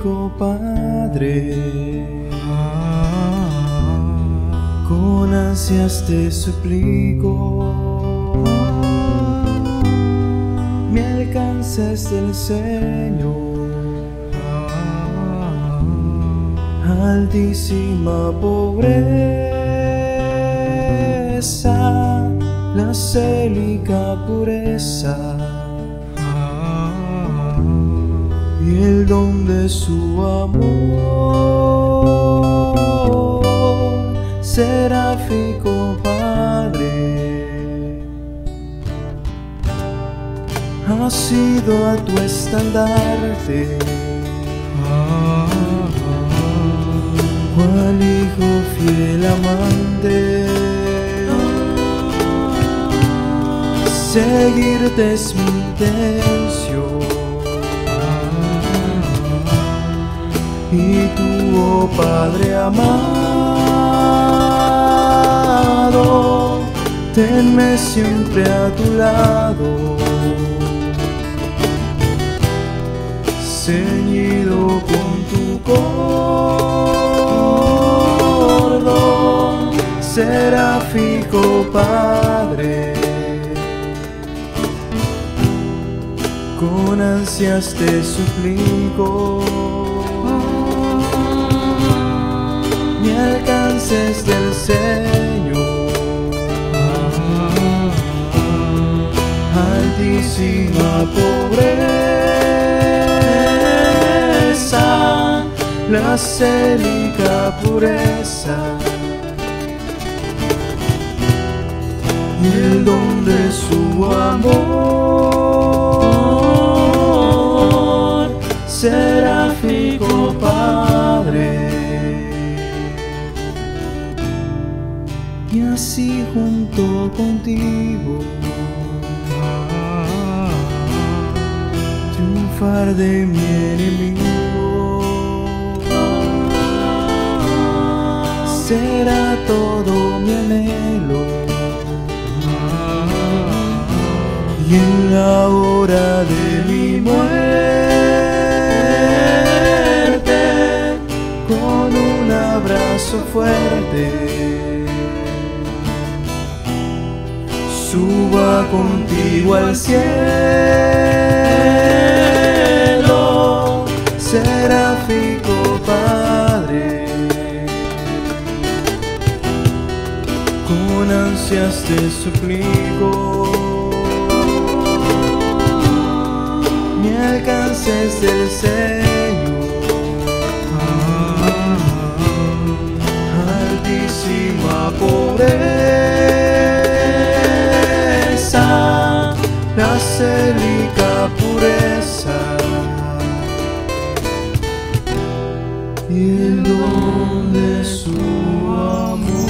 fico, Padre, con ansias te suplico, me alcances del Señor. Altísima pobreza, la célica pureza y el don de su amor, seráfico Padre, ha sido a tu estandarte, cual hijo fiel amante. Seguirte es mi intención, y tú, oh Padre amado, tenme siempre a tu lado, ceñido con tu cordón, seráfico Padre, con ansias te suplico, me alcances del Señor. Altísima pobreza, la célica pureza y el don de su amor, seráfico Padre. Y así junto contigo triunfar de mi enemigo, será todo mi anhelo, y en la hora de mi muerte, con un abrazo fuerte, suba contigo al cielo, seráfico Padre, con ansias te suplico, me alcances del Señor. Altísima pobreza, la célica pureza y el don de su amor.